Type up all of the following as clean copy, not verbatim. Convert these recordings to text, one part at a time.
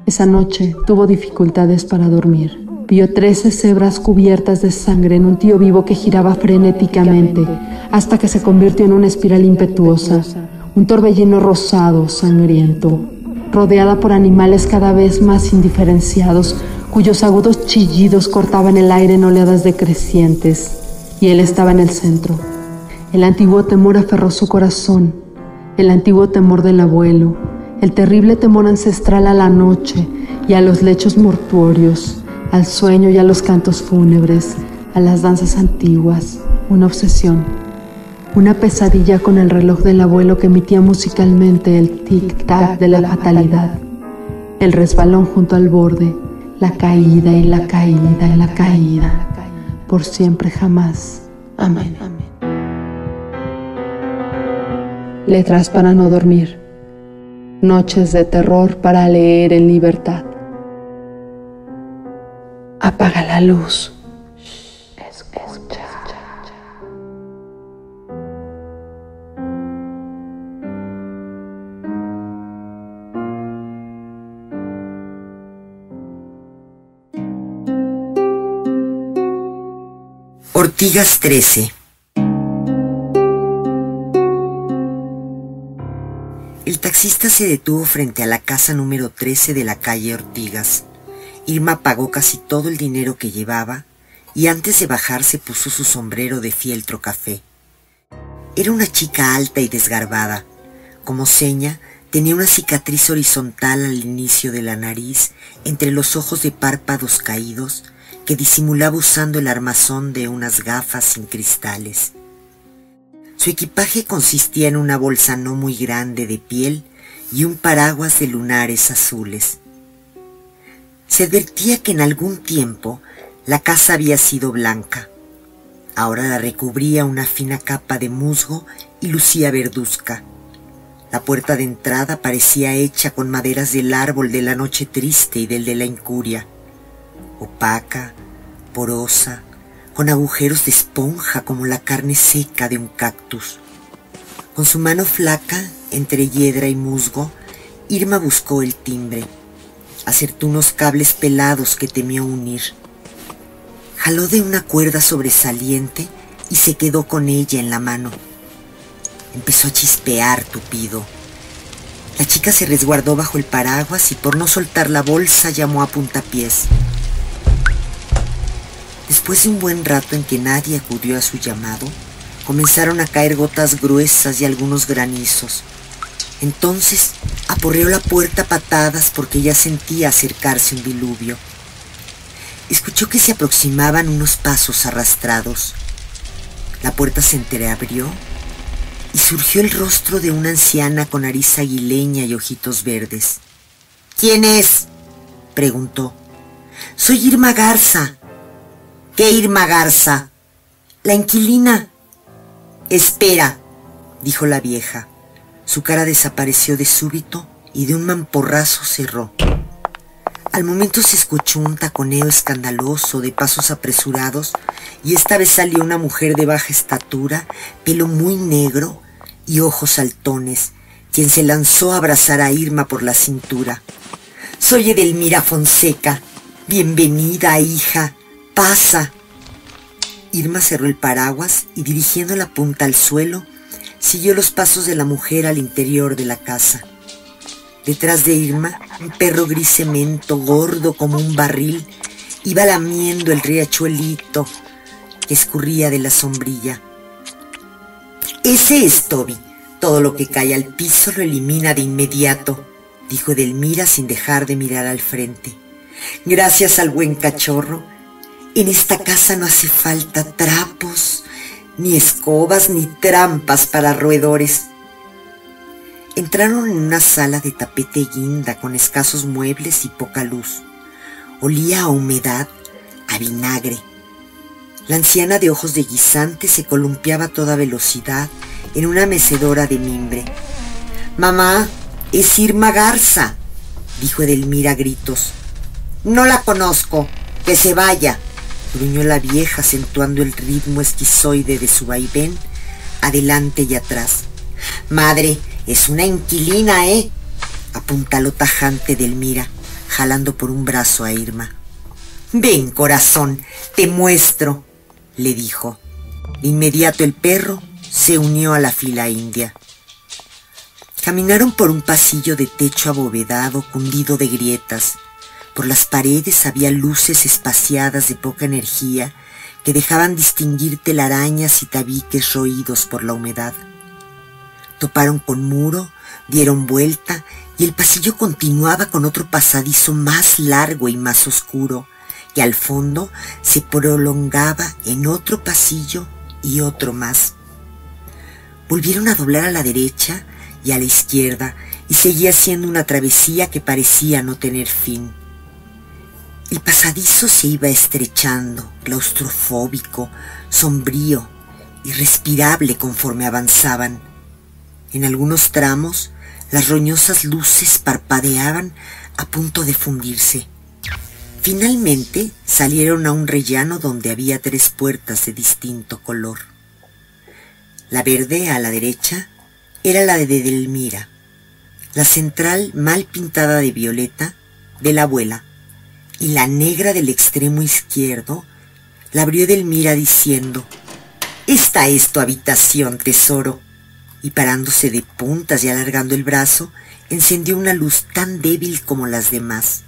Esa noche tuvo dificultades para dormir. Vio 13 cebras cubiertas de sangre en un tío vivo que giraba frenéticamente hasta que se convirtió en una espiral impetuosa, un torbellino rosado, sangriento, rodeada por animales cada vez más indiferenciados, cuyos agudos chillidos cortaban el aire en oleadas decrecientes, y él estaba en el centro. El antiguo temor aferró su corazón, el antiguo temor del abuelo, el terrible temor ancestral a la noche y a los lechos mortuorios, al sueño y a los cantos fúnebres, a las danzas antiguas, una obsesión, una pesadilla con el reloj del abuelo que emitía musicalmente el tic-tac de la fatalidad, el resbalón junto al borde, la caída y la caída y la caída, por siempre jamás. Amén. Letras para no dormir, noches de terror para leer en libertad. Apaga la luz. Escucha. Ortigas 13. El taxista se detuvo frente a la casa número 13 de la calle Ortigas. Irma pagó casi todo el dinero que llevaba y antes de bajar se puso su sombrero de fieltro café. Era una chica alta y desgarbada. Como seña, tenía una cicatriz horizontal al inicio de la nariz, entre los ojos de párpados caídos, que disimulaba usando el armazón de unas gafas sin cristales. Su equipaje consistía en una bolsa no muy grande de piel y un paraguas de lunares azules. Se advertía que en algún tiempo la casa había sido blanca. Ahora la recubría una fina capa de musgo y lucía verduzca. La puerta de entrada parecía hecha con maderas del árbol de la noche triste y del de la incuria. Opaca, porosa, con agujeros de esponja como la carne seca de un cactus. Con su mano flaca, entre hiedra y musgo, Irma buscó el timbre. Acertó unos cables pelados que temió unir. Jaló de una cuerda sobresaliente y se quedó con ella en la mano. Empezó a chispear tupido. La chica se resguardó bajo el paraguas y por no soltar la bolsa llamó a puntapiés. Después de un buen rato en que nadie acudió a su llamado, comenzaron a caer gotas gruesas y algunos granizos. Entonces aporreó la puerta a patadas porque ya sentía acercarse un diluvio. Escuchó que se aproximaban unos pasos arrastrados. La puerta se entreabrió y surgió el rostro de una anciana con nariz aguileña y ojitos verdes. «¿Quién es?», preguntó. «Soy Irma Garza». «¿Qué Irma Garza?». «La inquilina». «Espera», dijo la vieja. Su cara desapareció de súbito y de un mamporrazo cerró. Al momento se escuchó un taconeo escandaloso de pasos apresurados y esta vez salió una mujer de baja estatura, pelo muy negro y ojos saltones, quien se lanzó a abrazar a Irma por la cintura. «Soy Edelmira Fonseca. Bienvenida, hija. Pasa». Irma cerró el paraguas y dirigiendo la punta al suelo, siguió los pasos de la mujer al interior de la casa. Detrás de Irma, un perro gris cemento, gordo como un barril, iba lamiendo el riachuelito que escurría de la sombrilla. «Ese es Toby. Todo lo que cae al piso lo elimina de inmediato», dijo Edelmira sin dejar de mirar al frente. «Gracias al buen cachorro, en esta casa no hace falta trapos, ni escobas, ni trampas para roedores». Entraron en una sala de tapete guinda con escasos muebles y poca luz. Olía a humedad, a vinagre. La anciana de ojos de guisante se columpiaba a toda velocidad en una mecedora de mimbre. «Mamá, es Irma Garza», dijo Edelmira a gritos. «No la conozco, que se vaya», gruñó la vieja acentuando el ritmo esquizoide de su vaivén adelante y atrás. «Madre, es una inquilina, apuntaló tajante Edelmira. jalando por un brazo a Irma. «Ven, corazón, te muestro», le dijo. De inmediato el perro se unió a la fila india. Caminaron por un pasillo de techo abovedado, cundido de grietas. Por las paredes había luces espaciadas de poca energía que dejaban distinguir telarañas y tabiques roídos por la humedad. Toparon con muro, dieron vuelta y el pasillo continuaba con otro pasadizo más largo y más oscuro, que al fondo se prolongaba en otro pasillo y otro más. Volvieron a doblar a la derecha y a la izquierda y seguía siendo una travesía que parecía no tener fin. El pasadizo se iba estrechando, claustrofóbico, sombrío, irrespirable conforme avanzaban. En algunos tramos, las roñosas luces parpadeaban a punto de fundirse. Finalmente salieron a un rellano donde había 3 puertas de distinto color. La verde a la derecha era la de Edelmira, la central mal pintada de violeta de la abuela, y la negra del extremo izquierdo la abrió Edelmira diciendo: «Esta es tu habitación, tesoro», y parándose de puntas y alargando el brazo, encendió una luz tan débil como las demás.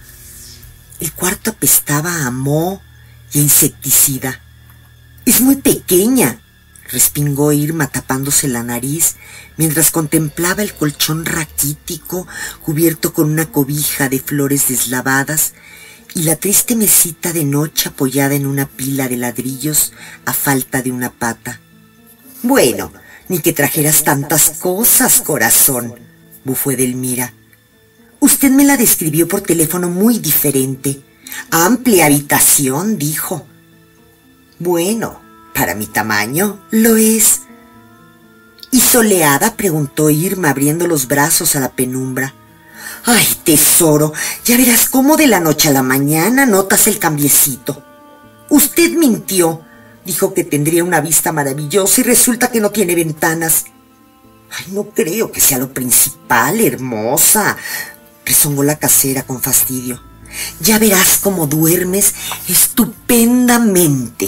El cuarto apestaba a moho y a insecticida. «Es muy pequeña», respingó Irma tapándose la nariz mientras contemplaba el colchón raquítico cubierto con una cobija de flores deslavadas y la triste mesita de noche apoyada en una pila de ladrillos a falta de una pata. «Bueno, ni que trajeras tantas cosas, corazón», bufó Edelmira. «Usted me la describió por teléfono muy diferente. Amplia habitación, dijo». «Bueno, para mi tamaño lo es». «¿Y soleada?», preguntó Irma abriendo los brazos a la penumbra. «Ay, tesoro, ya verás cómo de la noche a la mañana notas el cambiecito. Usted mintió. Dijo que tendría una vista maravillosa y resulta que no tiene ventanas». «Ay, no creo que sea lo principal, hermosa», rezongó la casera con fastidio. «Ya verás cómo duermes estupendamente».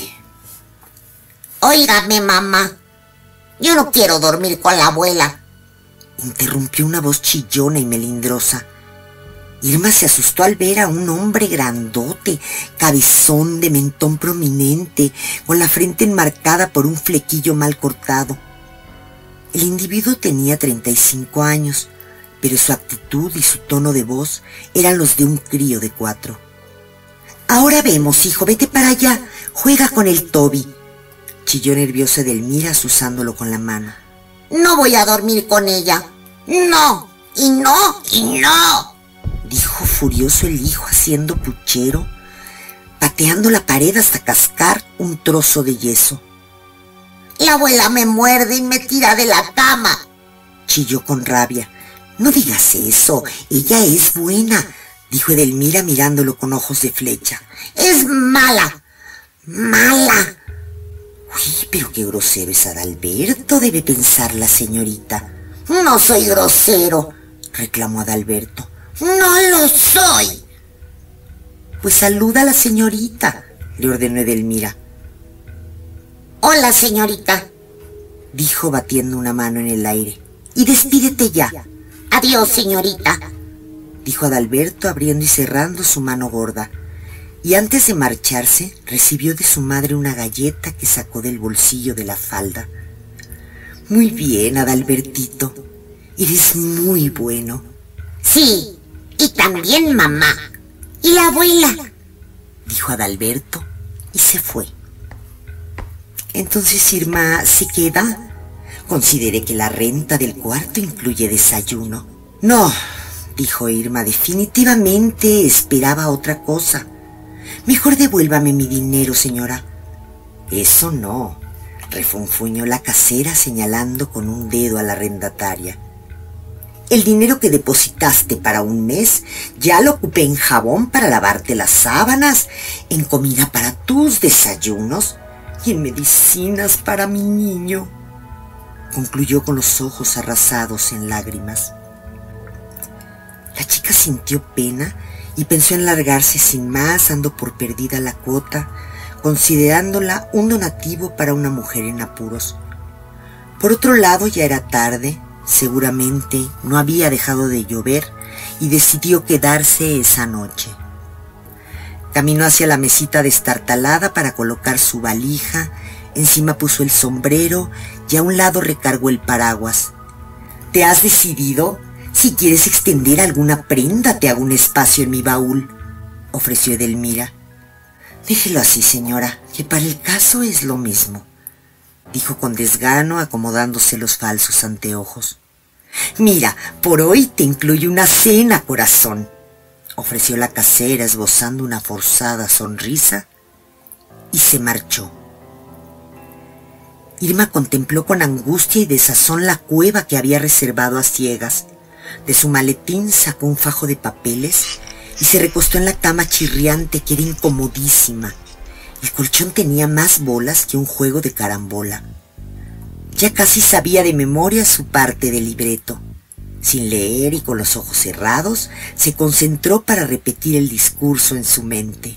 «Óigame, mamá, yo no quiero dormir con la abuela», interrumpió una voz chillona y melindrosa. Irma se asustó al ver a un hombre grandote, cabezón, de mentón prominente, con la frente enmarcada por un flequillo mal cortado. El individuo tenía 35 años, pero su actitud y su tono de voz eran los de un crío de 4. «Ahora vemos, hijo, vete para allá, juega con el Toby», chilló nerviosa Edelmira azuzándolo con la mano. «No voy a dormir con ella. No, y no, y no», dijo furioso el hijo haciendo puchero, pateando la pared hasta cascar un trozo de yeso. «La abuela me muerde y me tira de la cama», chilló con rabia. «No digas eso, ella es buena», dijo Edelmira mirándolo con ojos de flecha. «Es mala, mala». «Uy, pero qué grosero es Adalberto», debe pensar la señorita. «No soy grosero», reclamó Adalberto. «No lo soy». «Pues saluda a la señorita», le ordenó Edelmira. «Hola, señorita», dijo batiendo una mano en el aire. «Y despídete ya». «Adiós, señorita», dijo Adalberto abriendo y cerrando su mano gorda. Y antes de marcharse, recibió de su madre una galleta que sacó del bolsillo de la falda. «Muy bien, Adalbertito. Eres muy bueno». «Sí, y también mamá. Y la abuela», dijo Adalberto y se fue. «Entonces Irma se queda. Considere que la renta del cuarto incluye desayuno». «No», dijo Irma, definitivamente esperaba otra cosa. «Mejor devuélvame mi dinero, señora». «Eso no», refunfuñó la casera señalando con un dedo a la arrendataria. «El dinero que depositaste para un mes ya lo ocupé en jabón para lavarte las sábanas, en comida para tus desayunos y en medicinas para mi niño», concluyó con los ojos arrasados en lágrimas. La chica sintió pena y pensó en largarse sin más, dando por perdida la cuota, considerándola un donativo para una mujer en apuros. Por otro lado, ya era tarde, seguramente no había dejado de llover y decidió quedarse esa noche. Caminó hacia la mesita destartalada para colocar su valija, encima puso el sombrero y a un lado recargó el paraguas. ¿Te has decidido? Si quieres extender alguna prenda, te hago un espacio en mi baúl, ofreció Edelmira. Déjelo así, señora, que para el caso es lo mismo, dijo con desgano, acomodándose los falsos anteojos. Mira, por hoy te incluye una cena, corazón, ofreció la casera esbozando una forzada sonrisa y se marchó. Irma contempló con angustia y desazón la cueva que había reservado a ciegas. De su maletín sacó un fajo de papeles y se recostó en la cama chirriante que era incomodísima. El colchón tenía más bolas que un juego de carambola. Ya casi sabía de memoria su parte del libreto. Sin leer y con los ojos cerrados, se concentró para repetir el discurso en su mente.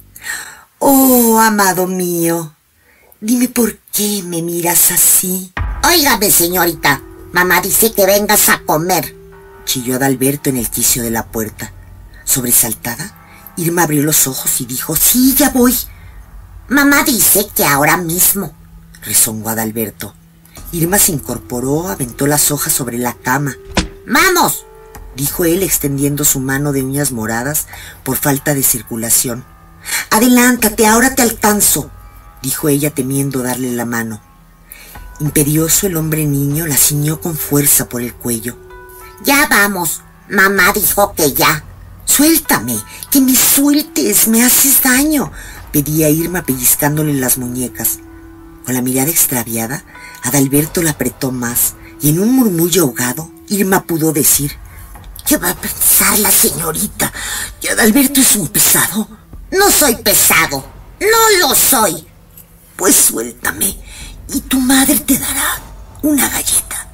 «Oh, amado mío, dime por qué me miras así». Óigame, señorita, mamá dice que vengas a comer, chilló Adalberto en el quicio de la puerta. Sobresaltada, Irma abrió los ojos y dijo: «Sí, ya voy». Mamá dice que ahora mismo, rezongó Adalberto. Irma se incorporó, aventó las hojas sobre la cama. ¡Vamos!, dijo él extendiendo su mano de uñas moradas por falta de circulación. «Adelántate, ahora te alcanzo», dijo ella temiendo darle la mano. Imperioso, el hombre niño la ciñó con fuerza por el cuello. Ya vamos, mamá dijo que ya. «Suéltame, que me sueltes, me haces daño», pedía Irma pellizcándole las muñecas. Con la mirada extraviada, Adalberto la apretó más y en un murmullo ahogado, Irma pudo decir: «¿Qué va a pensar la señorita? ¿Que Adalberto es un pesado?» No soy pesado, no lo soy. «Pues suéltame y tu madre te dará una galleta».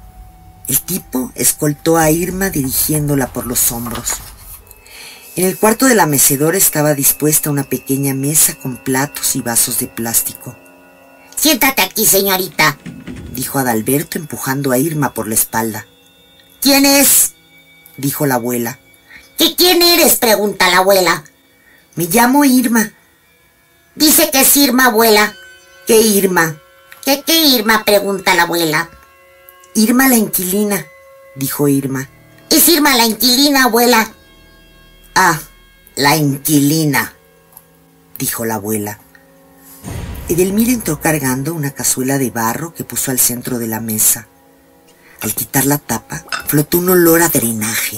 El tipo escoltó a Irma dirigiéndola por los hombros. En el cuarto de la mecedora estaba dispuesta una pequeña mesa con platos y vasos de plástico. Siéntate aquí, señorita, dijo Adalberto empujando a Irma por la espalda. ¿Quién es?, dijo la abuela. ¿Qué quién eres?, pregunta la abuela. Me llamo Irma. Dice que es Irma, abuela. ¿Qué Irma? ¿Qué Irma?, pregunta la abuela. Irma la inquilina, dijo Irma. Es Irma la inquilina, abuela. Ah, la inquilina, dijo la abuela. Edelmira entró cargando una cazuela de barro que puso al centro de la mesa. Al quitar la tapa, flotó un olor a drenaje.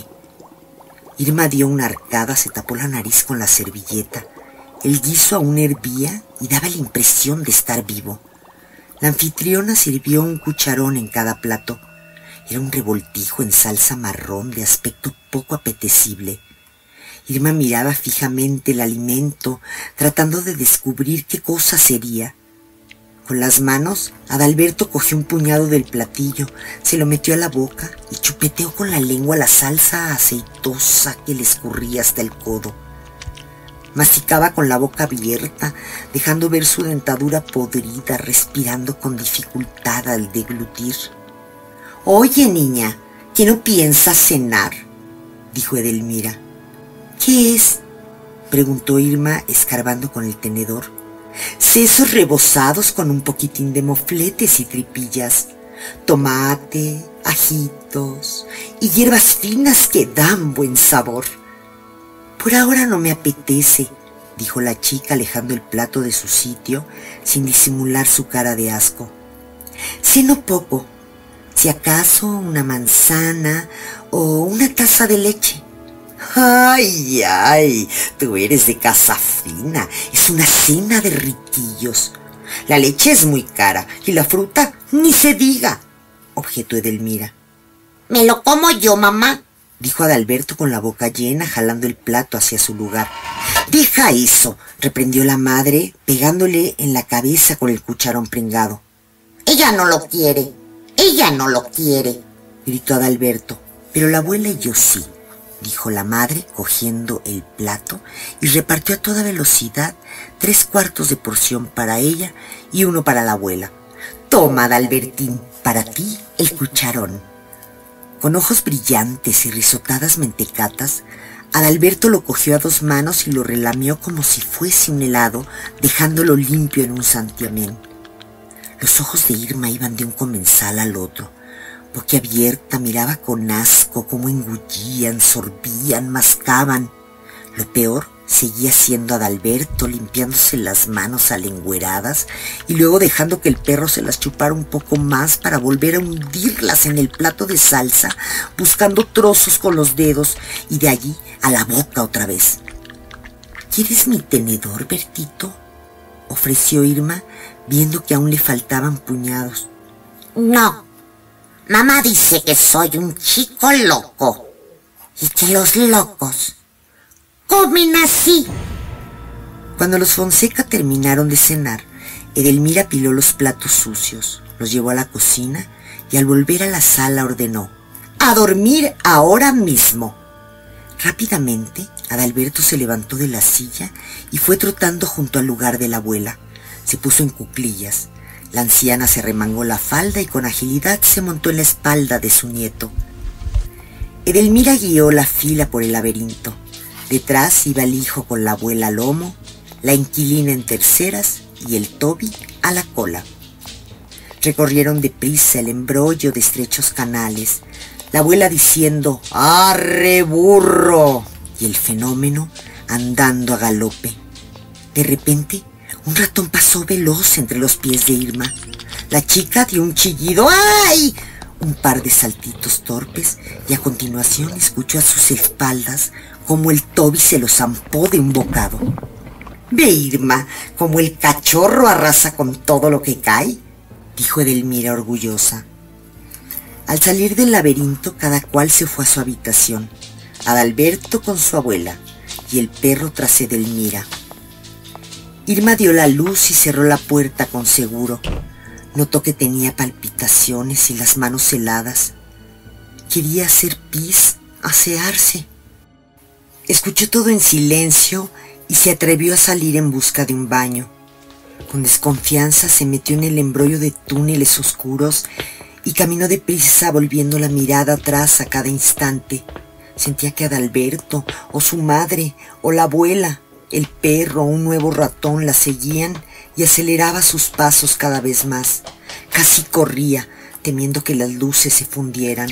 Irma dio una arcada, se tapó la nariz con la servilleta. El guiso aún hervía y daba la impresión de estar vivo. La anfitriona sirvió un cucharón en cada plato. Era un revoltijo en salsa marrón de aspecto poco apetecible. Irma miraba fijamente el alimento, tratando de descubrir qué cosa sería. Con las manos, Adalberto cogió un puñado del platillo, se lo metió a la boca y chupeteó con la lengua la salsa aceitosa que le escurría hasta el codo. Masticaba con la boca abierta, dejando ver su dentadura podrida, respirando con dificultad al deglutir. «Oye, niña, ¿que no piensas cenar?», dijo Edelmira. «¿Qué es?», preguntó Irma, escarbando con el tenedor. «Sesos rebozados con un poquitín de mofletes y tripillas, tomate, ajitos y hierbas finas que dan buen sabor». «Por ahora no me apetece», dijo la chica alejando el plato de su sitio sin disimular su cara de asco. «Ceno poco, si acaso una manzana o una taza de leche». «Ay, ay, tú eres de casa fina, es una cena de riquillos. La leche es muy cara y la fruta ni se diga», objetó Edelmira. «Me lo como yo, mamá», dijo Adalberto con la boca llena, jalando el plato hacia su lugar. «Deja eso», reprendió la madre, pegándole en la cabeza con el cucharón pringado. «Ella no lo quiere, ella no lo quiere», gritó Adalberto, pero la abuela y yo sí. dijo la madre, cogiendo el plato, y repartió a toda velocidad 3/4 de porción para ella y 1 para la abuela. Toma, Adalbertín, para ti el cucharón. Con ojos brillantes y risotadas mentecatas, Adalberto lo cogió a 2 manos y lo relamió como si fuese un helado, dejándolo limpio en un santiamén. Los ojos de Irma iban de un comensal al otro. Boquiabierta miraba con asco cómo engullían, sorbían, mascaban. Lo peor seguía siendo Adalberto, limpiándose las manos alengüeradas y luego dejando que el perro se las chupara un poco más para volver a hundirlas en el plato de salsa, buscando trozos con los dedos y de allí a la boca otra vez. ¿Quieres mi tenedor, Bertito?, ofreció Irma, viendo que aún le faltaban puñados. No. Mamá dice que soy un chico loco y que los locos comen así. Cuando los Fonseca terminaron de cenar, Edelmira apiló los platos sucios, los llevó a la cocina y al volver a la sala ordenó: ¡a dormir ahora mismo! Rápidamente, Adalberto se levantó de la silla y fue trotando junto al lugar de la abuela. Se puso en cuclillas. La anciana se remangó la falda y con agilidad se montó en la espalda de su nieto. Edelmira guió la fila por el laberinto. Detrás iba el hijo con la abuela al lomo, la inquilina en terceras y el Toby a la cola. Recorrieron deprisa el embrollo de estrechos canales, la abuela diciendo ¡arre burro!, y el fenómeno andando a galope. De repente, un ratón pasó veloz entre los pies de Irma. La chica dio un chillido ¡ay!, un par de saltitos torpes, y a continuación escuchó a sus espaldas como el Toby se lo zampó de un bocado. «Ve, Irma, como el cachorro arrasa con todo lo que cae», dijo Edelmira orgullosa. Al salir del laberinto, cada cual se fue a su habitación. Adalberto con su abuela y el perro tras Edelmira. Irma dio la luz y cerró la puerta con seguro. Notó que tenía palpitaciones y las manos heladas. Quería hacer pis, asearse. Escuchó todo en silencio y se atrevió a salir en busca de un baño. Con desconfianza se metió en el embrollo de túneles oscuros y caminó deprisa, volviendo la mirada atrás a cada instante. Sentía que Adalberto, o su madre, o la abuela, el perro o un nuevo ratón la seguían y aceleraba sus pasos cada vez más. Casi corría, temiendo que las luces se fundieran.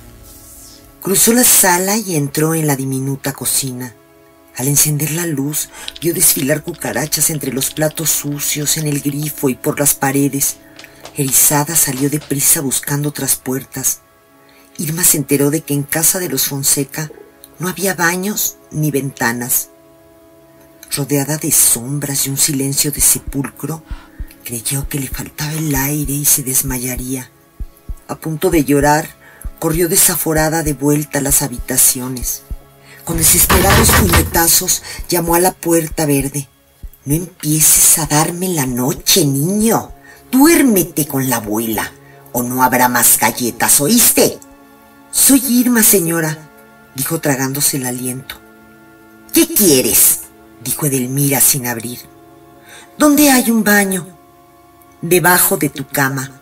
Cruzó la sala y entró en la diminuta cocina. Al encender la luz, vio desfilar cucarachas entre los platos sucios, en el grifo y por las paredes. Erizada salió deprisa buscando otras puertas. Irma se enteró de que en casa de los Fonseca no había baños ni ventanas. Rodeada de sombras y un silencio de sepulcro, creyó que le faltaba el aire y se desmayaría. A punto de llorar, corrió desaforada de vuelta a las habitaciones. Con desesperados puñetazos llamó a la puerta verde. «No empieces a darme la noche, niño. Duérmete con la abuela, o no habrá más galletas, ¿oíste?» «Soy Irma, señora», dijo tragándose el aliento. «¿Qué quieres?», dijo Edelmira sin abrir. «¿Dónde hay un baño?» «Debajo de tu cama».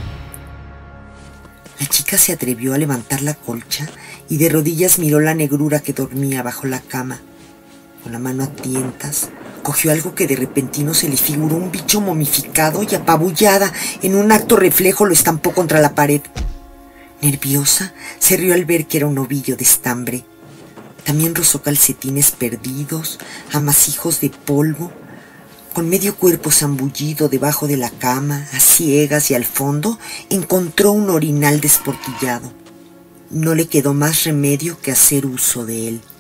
La chica se atrevió a levantar la colcha y de rodillas miró la negrura que dormía bajo la cama. Con la mano a tientas, cogió algo que de repentino se le figuró un bicho momificado y apabullada, en un acto reflejo lo estampó contra la pared. Nerviosa, se rió al ver que era un ovillo de estambre. También rozó calcetines perdidos, amasijos de polvo. Con medio cuerpo zambullido debajo de la cama, a ciegas, y al fondo encontró un orinal desportillado. No le quedó más remedio que hacer uso de él.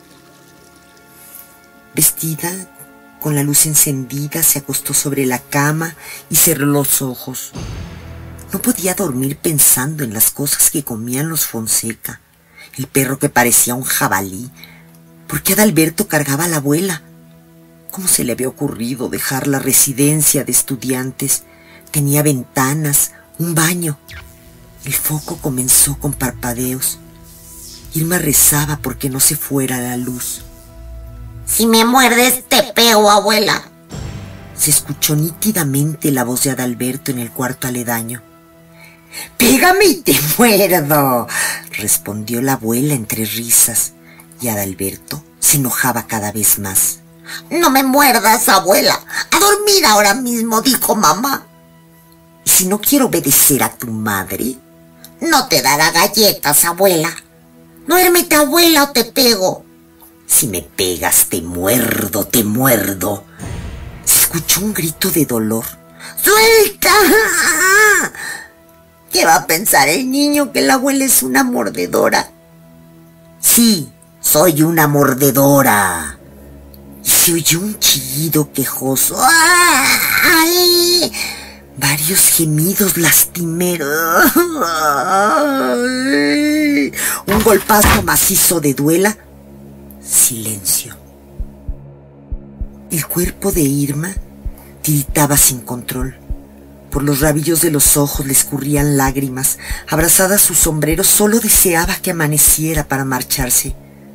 Vestida, con la luz encendida, se acostó sobre la cama y cerró los ojos. No podía dormir pensando en las cosas que comían los Fonseca, el perro que parecía un jabalí. ¿Por qué Adalberto cargaba a la abuela? ¿Cómo se le había ocurrido dejar la residencia de estudiantes? Tenía ventanas, un baño. El foco comenzó con parpadeos. Irma rezaba porque no se fuera la luz. Si me muerdes, te pego, abuela. Se escuchó nítidamente la voz de Adalberto en el cuarto aledaño. «Pégame y te muerdo», respondió la abuela entre risas, y Adalberto se enojaba cada vez más. No me muerdas, abuela. A dormir ahora mismo, dijo mamá. ¿Y si no quiero obedecer a tu madre? No te dará galletas, abuela. Duérmete, abuela, o te pego. Si me pegas, te muerdo, te muerdo. Se escuchó un grito de dolor. ¡Suelta! ¿Qué va a pensar el niño que la abuela es una mordedora? Sí, soy una mordedora. Y se oyó un chillido quejoso. ¡Ay! Varios gemidos lastimeros. Un golpazo macizo de duela. Silencio. El cuerpo de Irma tiritaba sin control. Por los rabillos de los ojos le escurrían lágrimas. Abrazada a su sombrero, solo deseaba que amaneciera para marcharse.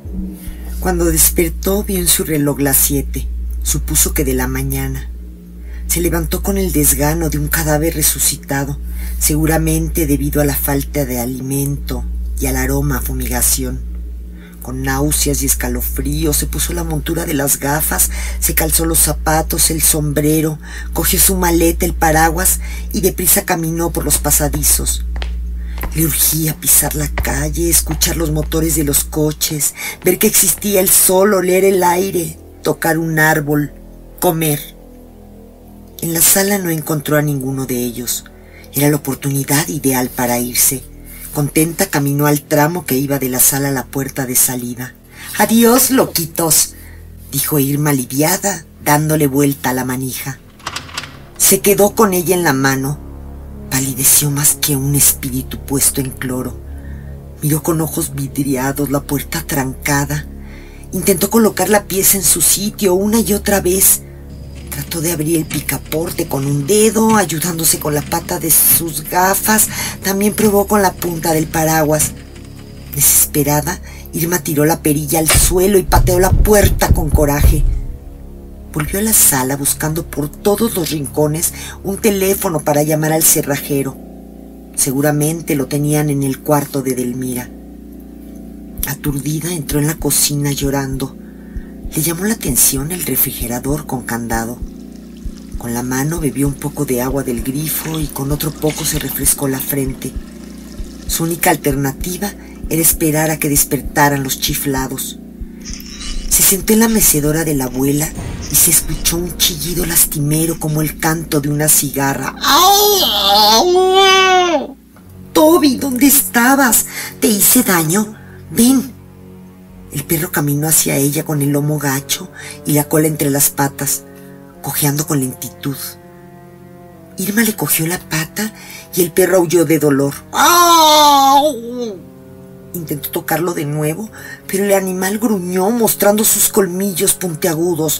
Cuando despertó, vio en su reloj las 7. Supuso que de la mañana. Se levantó con el desgano de un cadáver resucitado, seguramente debido a la falta de alimento y al aroma a fumigación. Con náuseas y escalofríos se puso la montura de las gafas, se calzó los zapatos, el sombrero, cogió su maleta, el paraguas y deprisa caminó por los pasadizos. Le urgía pisar la calle, escuchar los motores de los coches, ver que existía el sol, oler el aire, tocar un árbol, comer. En la sala no encontró a ninguno de ellos. Era la oportunidad ideal para irse. Contenta caminó al tramo que iba de la sala a la puerta de salida. «Adiós, loquitos», dijo Irma aliviada, dándole vuelta a la manija. Se quedó con ella en la mano. Palideció más que un espíritu puesto en cloro. Miró con ojos vidriados la puerta trancada. Intentó colocar la pieza en su sitio una y otra vez. Trató de abrir el picaporte con un dedo, ayudándose con la pata de sus gafas. También probó con la punta del paraguas. Desesperada, Irma tiró la perilla al suelo y pateó la puerta con coraje. Volvió a la sala buscando por todos los rincones un teléfono para llamar al cerrajero. Seguramente lo tenían en el cuarto de Edelmira. Aturdida, entró en la cocina llorando. Le llamó la atención el refrigerador con candado. Con la mano bebió un poco de agua del grifo y con otro poco se refrescó la frente. Su única alternativa era esperar a que despertaran los chiflados. Se sentó en la mecedora de la abuela y se escuchó un chillido lastimero como el canto de una cigarra. ¡Au! «Toby, ¿dónde estabas? ¿Te hice daño? Ven». El perro caminó hacia ella con el lomo gacho y la cola entre las patas, cojeando con lentitud. Irma le cogió la pata y el perro aulló de dolor. ¡Au! Intentó tocarlo de nuevo, pero el animal gruñó mostrando sus colmillos puntiagudos.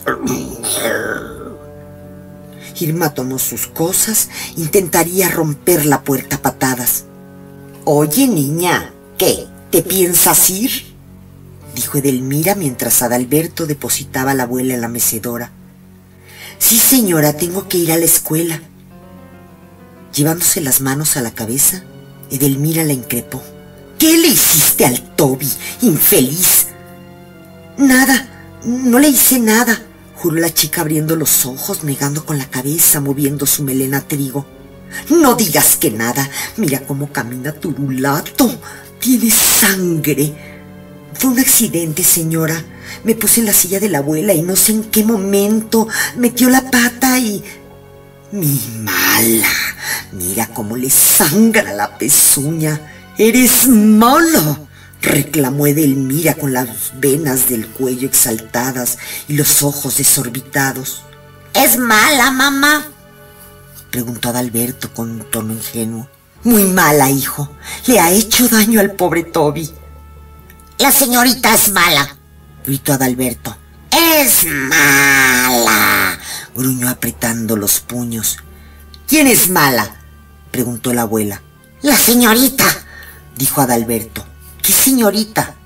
Irma tomó sus cosas, intentaría romper la puerta a patadas. «Oye, niña, ¿qué? ¿Te piensas ir?», dijo Edelmira mientras Adalberto depositaba a la abuela en la mecedora. «Sí, señora, tengo que ir a la escuela». Llevándose las manos a la cabeza, Edelmira la increpó. «¿Qué le hiciste al Toby, infeliz?». «Nada, no le hice nada», juró la chica abriendo los ojos, negando con la cabeza, moviendo su melena trigo. «No digas que nada, mira cómo camina turulato, tiene sangre». «Fue un accidente, señora. Me puse en la silla de la abuela y no sé en qué momento metió la pata y...». «Mi mala, mira cómo le sangra la pezuña. Eres mala», reclamó Edelmira con las venas del cuello exaltadas y los ojos desorbitados. ¿Es mala, mamá?, preguntó Adalberto con un tono ingenuo. «Muy mala, hijo. Le ha hecho daño al pobre Toby». «La señorita es mala», gritó Adalberto. «Es mala», gruñó apretando los puños. «¿Quién es mala?», preguntó la abuela. «La señorita», dijo Adalberto. «¿Qué señorita?».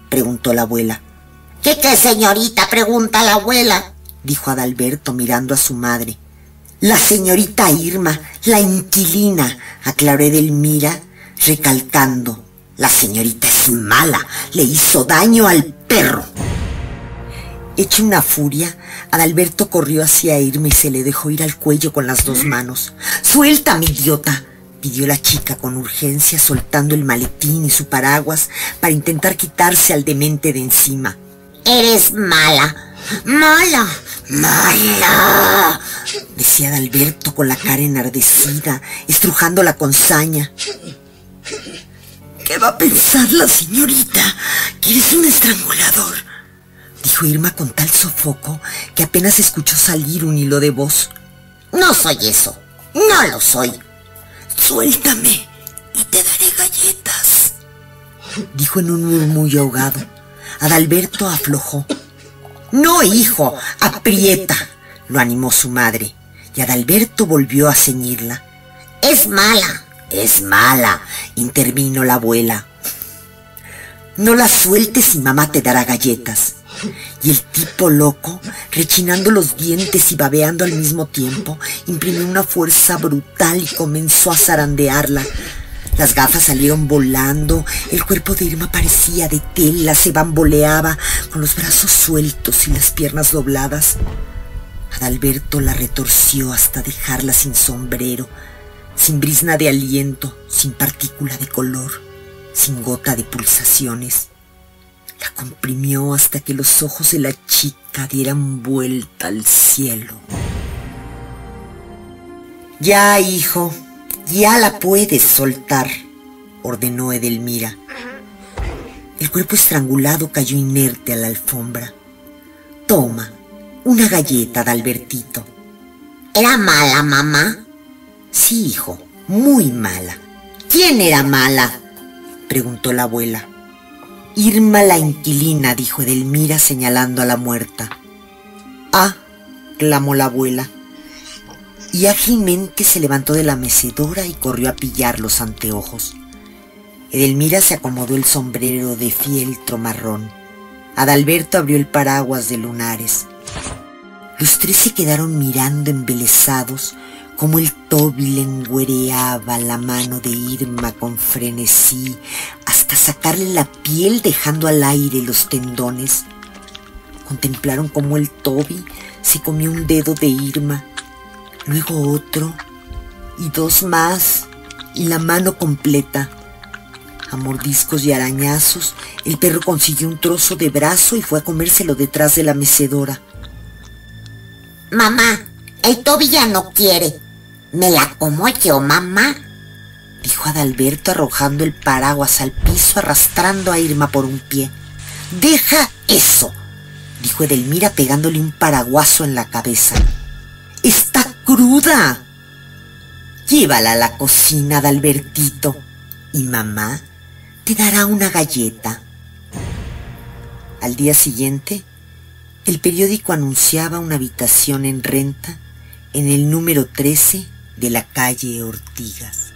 preguntó la abuela. ¿Qué, señorita? Pregunta la abuela, dijo Adalberto mirando a su madre. La señorita Irma, la inquilina, aclaró Edelmira, recalcando. La señorita es mala, le hizo daño al perro. Hecho una furia, Adalberto corrió hacia Irma y se le dejó ir al cuello con las dos manos. ¡Suéltame, idiota!, pidió la chica con urgencia, soltando el maletín y su paraguas para intentar quitarse al demente de encima. Eres mala, mala, mala, decía Adalberto con la cara enardecida, estrujándola con saña. ¿Qué va a pensar la señorita? Que eres un estrangulador, dijo Irma con tal sofoco que apenas escuchó salir un hilo de voz. No soy eso, no lo soy. Suéltame y te daré galletas, dijo en un murmullo ahogado. Adalberto aflojó. No, hijo, aprieta, lo animó su madre, y Adalberto volvió a ceñirla. Es mala. Es mala, intervino la abuela. No la sueltes y mamá te dará galletas. Y el tipo loco, rechinando los dientes y babeando al mismo tiempo, imprimió una fuerza brutal y comenzó a zarandearla. Las gafas salieron volando, el cuerpo de Irma parecía de tela, se bamboleaba, con los brazos sueltos y las piernas dobladas. Adalberto la retorció hasta dejarla sin sombrero, sin brizna de aliento, sin partícula de color, sin gota de pulsaciones. La comprimió hasta que los ojos de la chica dieran vuelta al cielo. Ya, hijo, ya la puedes soltar, ordenó Edelmira. El cuerpo estrangulado cayó inerte a la alfombra. Toma, una galleta, Adalbertito. ¿Era mala, mamá? Sí, hijo, muy mala. ¿Quién era mala?, preguntó la abuela. Irma la inquilina, dijo Edelmira señalando a la muerta. Ah, clamó la abuela. Y ágilmente se levantó de la mecedora y corrió a pillar los anteojos. Edelmira se acomodó el sombrero de fieltro marrón. Adalberto abrió el paraguas de lunares. Los tres se quedaron mirando embelesados como el Toby lengüereaba la mano de Irma con frenesí hasta sacarle la piel dejando al aire los tendones. Contemplaron cómo el Toby se comió un dedo de Irma, luego otro y dos más y la mano completa. A mordiscos y arañazos el perro consiguió un trozo de brazo y fue a comérselo detrás de la mecedora. Mamá, el Toby ya no quiere. ¿Me la como yo, mamá?, dijo Adalberto arrojando el paraguas al piso, arrastrando a Irma por un pie. ¡Deja eso!, dijo Edelmira pegándole un paraguaso en la cabeza. ¡Está cruda! Llévala a la cocina, Adalbertito, y mamá te dará una galleta. Al día siguiente, el periódico anunciaba una habitación en renta en el número 13 de la calle Ortigas.